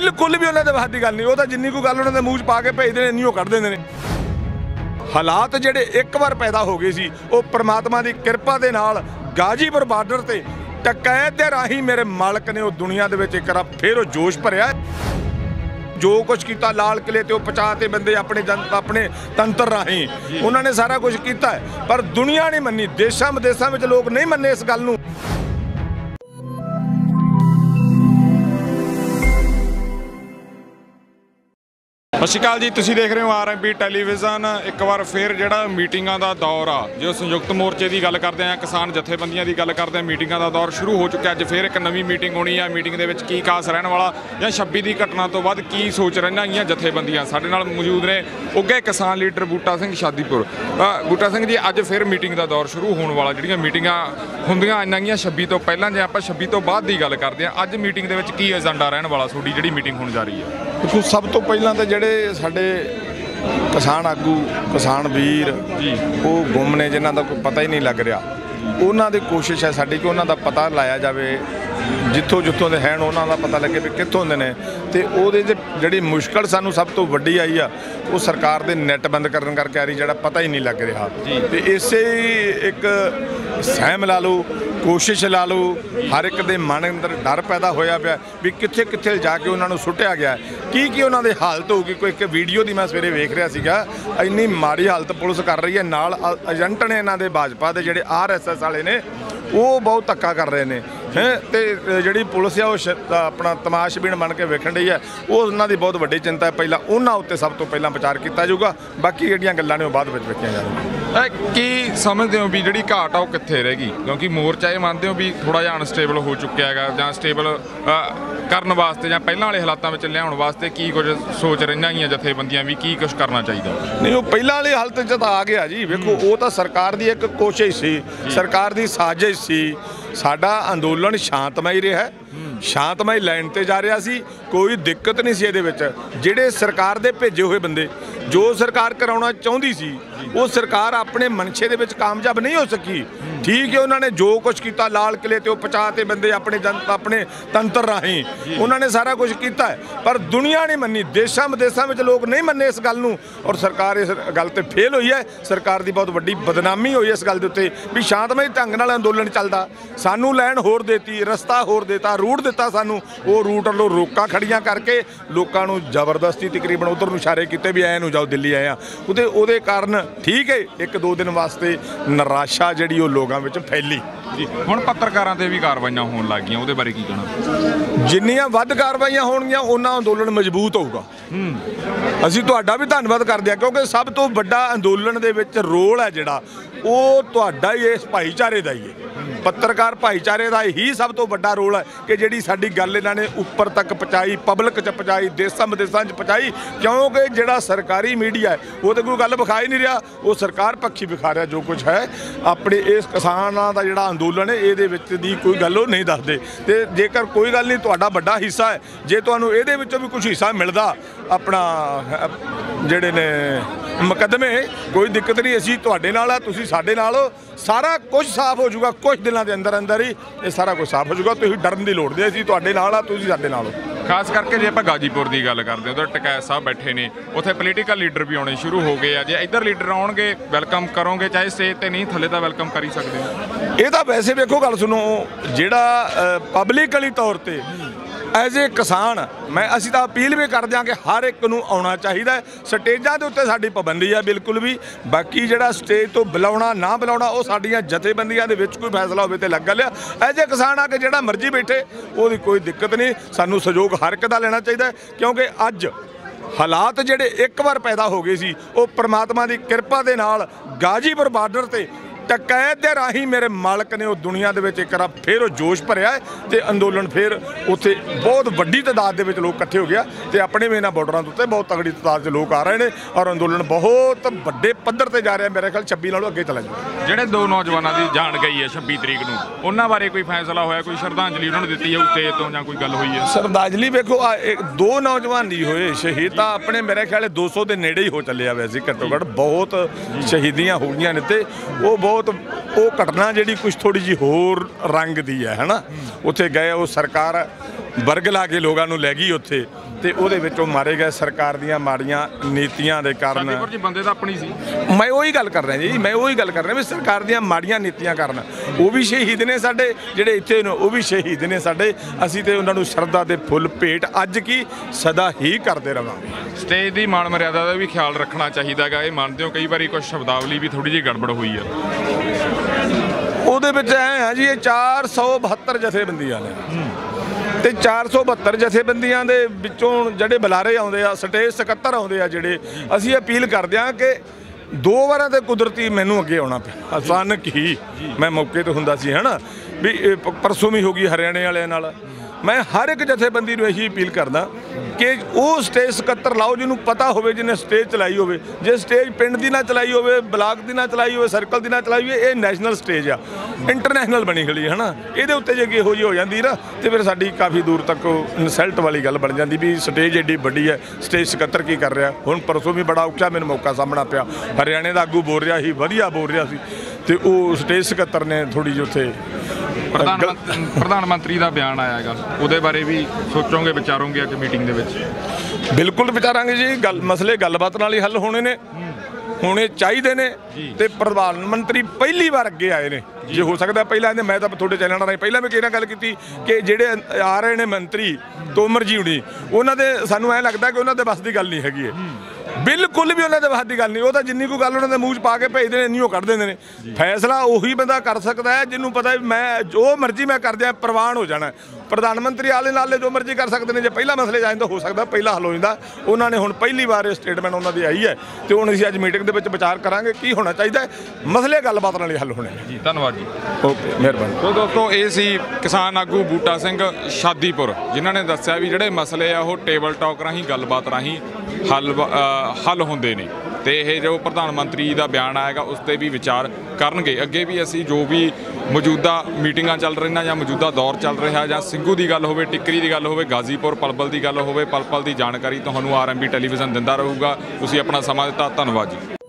बिल्कुल भी उन्होंने बात की गल नहीं। वो तो जिन्नी कोई गल उन्होंने मूँह च पा के भेजते हैं इन्नी कढ़ देंगे ने। हालात ਜਿਹੜੇ ਇੱਕ ਵਾਰ ਪੈਦਾ ਹੋ ਗਏ ਸੀ ਉਹ परमात्मा की किरपा ਦੇ ਨਾਲ गाजीपुर ਬਾਰਡਰ ਤੇ ਟਕੈਤ ਦੇ ਰਾਹੀਂ ਮੇਰੇ ਮਾਲਕ ਨੇ ਉਹ ਦੁਨੀਆ ਦੇ ਵਿੱਚ ਇੱਕ ਵਾਰ ਫਿਰ ਉਹ ਜੋਸ਼ ਭਰਿਆ। जो कुछ किया लाल किले ते पचाते बंदे अपने तंत्र राही उन्होंने सारा कुछ किया है, पर दुनिया नहीं मनी, देशों विदेशों में लोग नहीं मन्ने इस गल नूं। सत श्री अकाल जी, तुसीं देख रहे हो RMB टैलीविजन। एक बार फिर जिहड़ा मीटिंगां दा दौर आ, जो संयुक्त मोर्चे की गल करते हैं, किसान जथेबंदियां की गल करते हैं, मीटिंगां दा दौर शुरू हो चुका है। अज फिर एक नवीं मीटिंग होनी है। मीटिंग दे विच की खास रहने वाला या 26 की घटना तो बाद की सोच रही जथेबंदियां। साडे नाल मौजूद ने उगे किसान लीडर बूटा सिंह शादीपुर। बूटा सिंह जी, अज फिर मीटिंग का दौर शुरू होने वाला। जिहड़ियां मीटिंगां हुंदियां आईयां 26 तो पहलां, जे आपां 26 तो बाद की गल करते हैं, अज मीटिंग दे विच की एजेंडा रहने वाला तुहाडी जिहड़ी मीटिंग होण जा रही है? देखो, सब तो पहलां तो जिहड़े साडे किसान आगू किसान वीर जी वो गुम ने, जिन्हां दा कोई पता ही नहीं लग रहा, उन्हां दी कोशिश है साडी कि उन्हां दा पता लाया जाए, जिथों जिथों दे हैं उन्हां दा पता लगे भी कित्थों दे ने। ते ओहदे जिहड़ी मुश्किल सानूं सब तो वड्डी आई आ वो सरकार दे नैट बंद करन करके आ रही, जिहड़ा पता ही नहीं लग रहा। ते इसे एक सहम ला लो, कोशिश ला लो, हर एक दे मन अंदर डर पैदा होया पिया भी कित्थे कित्थे जाके उन्हां नूं सुट्टिया गया, की उन्हां दे हालत होगी। कोई एक वीडियो दी मैं सवेरे वेख रहा सीगा, इन्नी माड़ी हालत पुलिस कर रही है, नाल एजेंट ने इन्हां दे भाजपा दे जिहड़े RSS वाले ने वो बहुत धक्का कर रहे हैं हैं। तो जी पुलिस है वो अपना तमाशबीन बन के वेखण रही है, वो उन्हों की बहुत वड्डी चिंता है। पहला उन्होंने उत्ते सब तो पहला विचार किया जाऊगा, बाकी जिहड़ियां गल्लां ने वो बाद विच वेखियां जाणगीआं। की समझते हो भी जिहड़ी घाट आ वो कित्थे रहेगी? क्योंकि मोर्चा ये मानते हो भी थोड़ा जिहा अनस्टेबल हो चुका है, जां स्टेबल करन वास्ते जां पहलां वाले हालातां विच लिआउण वास्ते की कुछ सोच रहीआं जथेबंदियां भी की कुछ करना चाहिए? नहीं, वो पहलां वाली हालत च तां आ गया जी। वेखो, वो तो सरकार की एक कोशिश सी, सरकार की साजिश सी। साडा अंदोलन शांतमई रहा है, शांतमई लाइन ते जा रहा सी, कोई दिक्कत नहीं सी इहदे विच। जिहड़े सरकार दे भेजे हुए बंदे जो सरकार कराउणा चाहुंदी सी वो सरकार अपने मनशे दे विच कामयाब नहीं हो सकी। ठीक है, उन्होंने जो कुछ किया लाल किले ते पचाते बंदे अपने तंत्र राही उन्होंने सारा कुछ किया है, पर दुनिया नहीं मनी, देशों विदेशों में लोग नहीं मन्ने इस गल नूं। और सरकार इस गल ते फेल हुई है। सरकार की बहुत वड्डी बदनामी हुई है इस गल दे उत्ते भी शांतमई ढंग नाल अंदोलन चलदा। सानू लैन होर देती, रस्ता होर देता, रूट दिता सानू, वो रूट वालों रोकां खड़ियां करके लोकां नूं जबरदस्ती तकरीबन उधर नूं इशारे कीते भी ऐ नूं जाओ दिल्ली आए आ। ਉਹਦੇ ਕਾਰਨ ठीक है एक दो दिन वास्ते निराशा जिहड़ी ਉਹ लोगों ਵਿੱਚ फैली जी। ਹੁਣ ਪੱਤਰਕਾਰਾਂ ਤੇ ਵੀ ਕਾਰਵਾਈਆਂ ਹੋਣ ਲੱਗ ਗਈਆਂ, ਉਹਦੇ ਬਾਰੇ ਕੀ ਕਹਿਣਾ? ਜਿੰਨੀਆਂ ਵੱਧ ਕਾਰਵਾਈਆਂ ਹੋਣਗੀਆਂ ਉਹਨਾਂ ਅੰਦੋਲਨ ਮਜ਼ਬੂਤ ਹੋਊਗਾ। ਅਸੀਂ ਤੁਹਾਡਾ ਵੀ ਧੰਨਵਾਦ ਕਰਦੇ ਹਾਂ, ਕਿਉਂਕਿ ਸਭ ਤੋਂ ਵੱਡਾ ਅੰਦੋਲਨ ਦੇ ਵਿੱਚ ਰੋਲ ਹੈ ਜਿਹੜਾ ਉਹ ਤੁਹਾਡਾ ਹੀ ਇਸ ਭਾਈਚਾਰੇ ਦਾ ਹੀ ਹੈ। पत्रकार भाईचारे का ही सब तो बड़ा रोल है कि जी साडी गल इन्होंने उपर तक पहुँचाई, पब्लिक च पहुँचाई, देशों विदेशों पहुँचाई। क्योंकि जोड़ा सरकारी मीडिया है वो तो कोई गल विखा ही नहीं रहा, वो सरकार पक्षी विखा रहा जो कुछ है। अपने इस किसानों का जोड़ा अंदोलन है ये कोई गल नहीं दसते। तो जेकर कोई गल नहीं, तुहाडा बड़ा हिस्सा है, जे तुहानूं इहदे विचों भी कुछ हिस्सा मिलता अपना जिहड़े ने मुकदमे, कोई दिक्कत नहीं, असीं तुहाडे नाल आ, तुसीं साडे नाल हो, सारा कुछ साफ हो जाऊगा। कुछ दिनों के अंदर अंदर ही ये सारा कुछ साफ हो जाऊगा। तुसीं डरन की लोड़ नहीं, असीं तुहाडे नाल आ, तुसीं साडे नाल हो। खास करके जे आपां गाजीपुर की गल करते उधर टकैत साहब बैठे ने, उत्थे पोलीटिकल लीडर भी आने शुरू हो गए। जे इधर लीडर आउणगे वैलकम करोगे, चाहे स्टेज ते नहीं थले तो वैलकम कर ही सकते हैं। ये तो वैसे वेखो गल सुनो, जिहड़ा पब्लिकली तौर पर एज ए किसान मैं असीं तां अपील भी करदे हां कि हर एक नूं आउणा चाहीदा है। स्टेजां दे उत्ते साडी पाबंदी है बिल्कुल भी, बाकी जिहड़ा स्टेज तो बुलाउणा ना बुलाउणा वो साडीआं जथेबंदियां दे विच कोई फैसला होवे ते लग लिया। एज ए किसान आके जिहड़ा मर्जी बैठे ਉਹਦੀ कोई दिक्कत नहीं, सानूं सहयोग हर एक दा लेना चाहिए। क्योंकि अज हालात जिहड़े एक बार पैदा हो गए सी वो परमात्मा की किरपा दे नाल गाजीपुर बार्डर ते टकैत के राही मेरे मालक ने उस दुनिया के एक बार फिर वो जोश भरिया है। तो अंदोलन फिर उत्थे बहुत वड्डी तादाद के लोग इकट्ठे हो गया। तो अपने भी इन्होंने बॉर्डर के उत्ते बहुत तगड़ी तादाद से लोग आ रहे हैं और अंदोलन बहुत वड्डे पद्धर से जा रहा है। मेरे ख्याल 26 नालों अगे चला जाए। ਜਿਹੜੇ ਦੋ ਨੌਜਵਾਨਾਂ ਦੀ ਜਾਨ ਗਈ ਹੈ 26 ਤਰੀਕ ਨੂੰ, ਉਹਨਾਂ ਬਾਰੇ ਕੋਈ ਫੈਸਲਾ ਹੋਇਆ, ਕੋਈ ਸ਼ਰਧਾਂਜਲੀ ਉਹਨਾਂ ਨੂੰ ਦਿੱਤੀ ਹੈ ਸਟੇਜ ਤੋਂ ਜਾਂ ਕੋਈ ਗੱਲ ਹੋਈ ਹੈ? श्रद्धांजलि वेखो, दो नौजवान नहीं होए शहीद, तो अपने मेरे ख्याल 200 के नेड़े ही हो चले वैसे घट्टो घट्ट बहुत शहीदियाँ हो गई ने। तो वो बहुत वो घटना जी कुछ थोड़ी जी होर रंग दी है ना। उत्थे गए वो सरकार ਵਰਗ ਲਾ ਕੇ ਲੋਕਾਂ ਨੂੰ ਲੈ ਗਈ ਉੱਥੇ ਤੇ ਉਹਦੇ ਵਿੱਚੋਂ ਮਾਰੇ ਗਏ ਸਰਕਾਰ ਦੀਆਂ ਮਾੜੀਆਂ ਨੀਤੀਆਂ ਦੇ ਕਾਰਨ। ਸ਼ਾਦੀਪੁਰ ਜੀ ਬੰਦੇ ਤਾਂ ਆਪਣੀ ਸੀ। ਮੈਂ ਉਹੀ ਗੱਲ ਕਰ ਰਿਹਾ ਜੀ, ਮੈਂ ਉਹੀ ਗੱਲ ਕਰ ਰਿਹਾ ਵੀ ਸਰਕਾਰ ਦੀਆਂ ਮਾੜੀਆਂ ਨੀਤੀਆਂ ਕਾਰਨ ਉਹ ਵੀ ਸ਼ਹੀਦ ਨੇ ਸਾਡੇ, ਜਿਹੜੇ ਇੱਥੇ ਨੇ ਉਹ ਵੀ ਸ਼ਹੀਦ ਨੇ ਸਾਡੇ। ਅਸੀਂ ਤੇ ਉਹਨਾਂ ਨੂੰ ਸ਼ਰਧਾ ਦੇ ਫੁੱਲ ਭੇਟ ਅੱਜ ਕੀ ਸਦਾ ਹੀ ਕਰਦੇ ਰਵਾਂਗੇ। ਸਟੇਜ ਦੀ ਮਾਣ ਮਰਿਆਦਾ ਦਾ ਵੀ ਖਿਆਲ ਰੱਖਣਾ ਚਾਹੀਦਾ ਹੈਗਾ। ਇਹ ਮੰਨਦੇ ਹੋ ਕਈ ਵਾਰੀ ਕੁਝ ਸ਼ਬਦਾਵਲੀ ਵੀ ਥੋੜੀ ਜਿਹੀ ਗੜਬੜ ਹੋਈ ਆ? ਉਹਦੇ ਵਿੱਚ ਐ ਆ ਜੀ, ਇਹ 472 ਜਥੇਬੰਦੀਆਂ ਨੇ ਤੇ 472 ਜਥੇਬੰਦੀਆਂ ਦੇ ਵਿੱਚੋਂ ਜਿਹੜੇ ਬੁਲਾਰੇ ਆਉਂਦੇ ਆ, ਸਟੇਜ ਸਕੱਤਰ ਆਉਂਦੇ ਆ ਜਿਹੜੇ, ਅਸੀਂ ਅਪੀਲ ਕਰਦੇ ਹਾਂ ਕਿ 2 ਵਾਰਾਂ ਤੇ ਕੁਦਰਤੀ ਮੈਨੂੰ ਅੱਗੇ ਆਉਣਾ ਪਿਆ, ਅਚਾਨਕ ਹੀ ਮੈਂ ਮੌਕੇ ਤੇ ਹੁੰਦਾ ਸੀ ਹਨਾ ਵੀ ਪਰਸੋਂ ਵੀ ਹੋ ਗਈ ਹਰਿਆਣੇ ਵਾਲਿਆਂ ਨਾਲ। ਮੈਂ ਹਰ ਇੱਕ ਜਥੇਬੰਦੀ ਨੂੰ ਇਹੀ ਅਪੀਲ ਕਰਦਾ ਕਿ ਉਹ ਸਟੇਜ ਸਕੱਤਰ ਲਾਓ ਜਿਹਨੂੰ ਪਤਾ ਹੋਵੇ, ਜਿਹਨੇ ਸਟੇਜ ਚਲਾਈ ਹੋਵੇ। ਜੇ ਸਟੇਜ ਪਿੰਡ ਦੀ ਨਾ ਚਲਾਈ ਹੋਵੇ, ਬਲਾਕ ਦੀ ਨਾ ਚਲਾਈ ਹੋਵੇ, ਸਰਕਲ ਦੀ ਨਾ ਚਲਾਈ ਹੋਵੇ, ਇਹ ਨੈਸ਼ਨਲ ਸਟੇਜ ਆ, ਇੰਟਰਨੈਸ਼ਨਲ ਬਣੀ ਖੜੀ ਹੈ ਹਨਾ। ਇਹਦੇ ਉੱਤੇ ਜੇ ਇਹੋ ਜਿਹੀ ਹੋ ਜਾਂਦੀ ਨਾ ਤੇ ਫਿਰ ਸਾਡੀ ਕਾਫੀ ਦੂਰ ਤੱਕ ਇਨਸਲਟ ਵਾਲੀ ਗੱਲ ਬਣ ਜਾਂਦੀ ਵੀ ਸਟੇਜ ਏਡੀ ਵੱਡੀ ਹੈ, ਸਟੇਜ ਸਕੱਤਰ ਕੀ ਕਰ ਰਿਹਾ। ਹੁਣ ਪਰਸੋਂ ਵੀ ਬੜਾ ਔਖਾ ਮੈਨੂੰ ਮੌਕਾ ਸਾਹਮਣਾ ਪਿਆ, ਹਰਿਆਣੇ ਦਾ ਆਗੂ ਬੋਲ ਰਿਹਾ ਸੀ, ਵਧੀਆ ਬੋਲ ਰਿਹਾ ਸੀ ਤੇ ਉਹ ਸਟੇਜ ਸਕੱਤਰ ਨੇ ਥੋੜੀ ਜਿਹੀ ਉੱਥੇ ਪ੍ਰਧਾਨ ਮੰਤਰੀ ਦਾ ਬਿਆਨ ਆਇਆ ਹੈਗਾ, ਉਹਦੇ ਬਾਰੇ ਵੀ ਸੋਚੋਗੇ ਵਿਚਾਰੋਗੇ ਅੱਜ ਮੀਟਿੰਗ ਦੇ ਵਿੱਚ? ਬਿਲਕੁਲ ਵਿਚਾਰਾਂਗੇ ਜੀ। ਮਸਲੇ ਗੱਲਬਾਤ ਨਾਲ ਹੀ ਹੱਲ ਹੋਣੇ ਚਾਹੀਦੇ ਨੇ ਤੇ ਪ੍ਰਧਾਨ ਮੰਤਰੀ ਪਹਿਲੀ ਵਾਰ ਅੱਗੇ ਆਏ ਨੇ। ਜੇ ਹੋ ਸਕਦਾ ਪਹਿਲਾਂ ਇਹਨੇ, ਮੈਂ ਤਾਂ ਤੁਹਾਡੇ ਚੈਨਲ ਨਾਲ ਪਹਿਲਾਂ ਵੀ ਕਿਹਨਾਂ ਗੱਲ ਕੀਤੀ ਕਿ ਜਿਹੜੇ ਆ ਰਹੇ ਨੇ ਮੰਤਰੀ ਤੋਮਰ ਜੀ ਹੁਣੀ, ਉਹਨਾਂ ਦੇ ਸਾਨੂੰ ਐਂ ਲੱਗਦਾ ਕਿ ਉਹਨਾਂ ਦੇ ਬਸ ਦੀ ਗੱਲ ਨਹੀਂ ਹੈਗੀ ਬਿਲਕੁਲ ਵੀ ਉਹਨਾਂ ਦੇ ਬਸ ਦੀ ਗੱਲ ਨਹੀਂ। ਉਹ ਤਾਂ ਜਿੰਨੀ ਕੋਈ ਗੱਲ ਉਹਨਾਂ ਦੇ ਮੂੰਹ 'ਚ ਪਾ ਕੇ ਭੇਜਦੇ ਨੇ, ਇੰਨੀ ਉਹ ਕੱਢ ਦਿੰਦੇ ਨੇ। ਫੈਸਲਾ ਉਹੀ ਬੰਦਾ ਕਰ ਸਕਦਾ ਹੈ ਜਿਹਨੂੰ ਪਤਾ ਵੀ ਮੈਂ ਜੋ ਮਰਜ਼ੀ ਮੈਂ ਕਰਦਿਆਂ ਪ੍ਰਵਾਨ ਹੋ ਜਾਣਾ। ਪ੍ਰਧਾਨ ਮੰਤਰੀ ਆਲੇ ਨਾਲੇ ਜੋ ਮਰਜ਼ੀ ਕਰ ਸਕਦੇ ਨੇ। ਜੇ ਪਹਿਲਾਂ ਮਸਲੇ ਜਾਣ ਤਾਂ ਹੋ ਸਕਦਾ ਪਹਿਲਾਂ ਹੱਲ ਹੋ ਜਾਂਦਾ। ਉਹਨਾਂ ਨੇ ਹੁਣ ਪਹਿਲੀ ਵਾਰ ਇਹ ਸਟੇਟਮੈਂਟ ਉਹਨਾਂ ਦੀ ਆਈ ਹੈ ਤੇ ਹੁਣ ਅਸੀਂ ਅੱਜ ਮੀਟਿੰਗ ਦੇ ਵਿੱਚ ਵਿਚਾਰ ਕਰਾਂਗੇ ਕੀ ਹੋਣਾ ਚਾਹੀਦਾ ਹੈ। ਮਸਲੇ ਗੱਲਬਾਤ ਨਾਲ ਹੀ ਹੱਲ ਹੋਣੇ ਜੀ। ਧੰਨਵਾਦ ਜੀ। ਓਕੇ, ਮਿਹਰਬਾਨੀ। ਸੋ ਦੋਸਤੋ, ਇਹ ਸੀ ਕਿਸਾਨ ਆਗੂ ਬੂਟਾ ਸਿੰਘ ਸ਼ਾਦੀਪੁਰ, ਜਿਨ੍ਹਾਂ ਨੇ ਦੱਸਿਆ ਵੀ ਜਿਹੜੇ ਮਸਲੇ ਆ ਉਹ ਟੇਬਲ ਟਾਕ ਰਾਹੀਂ, ਗੱਲਬਾਤ ਰਾਹੀਂ ਹੱਲ ਹੁੰਦੇ ਨੇ ਤੇ ਇਹ ਜੋ ਪ੍ਰਧਾਨ ਮੰਤਰੀ ਦਾ ਬਿਆਨ ਆਏਗਾ ਉਸ ਤੇ ਵੀ ਵਿਚਾਰ ਕਰਨਗੇ। ਅੱਗੇ ਵੀ ਅਸੀਂ ਜੋ ਵੀ ਮੌਜੂਦਾ ਮੀਟਿੰਗਾਂ ਚੱਲ ਰਹੀਆਂ ਜਾਂ ਮੌਜੂਦਾ ਦੌਰ ਚੱਲ ਰਿਹਾ, ਜਾਂ ਸਿੰਘੂ ਦੀ ਗੱਲ ਹੋਵੇ, ਟਿੱਕਰੀ ਦੀ ਗੱਲ ਹੋਵੇ, ਗਾਜ਼ੀਪੁਰ ਪਲਪਲ ਦੀ ਗੱਲ ਹੋਵੇ, ਪਲ ਪਲ ਦੀ ਜਾਣਕਾਰੀ ਤੁਹਾਨੂੰ RMB ਟੈਲੀਵਿਜ਼ਨ ਦਿੰਦਾ ਰਹੂਗਾ। ਤੁਸੀਂ ਆਪਣਾ ਸਮਾਂ ਦਿੱਤਾ, ਧੰਨਵਾਦ ਜੀ।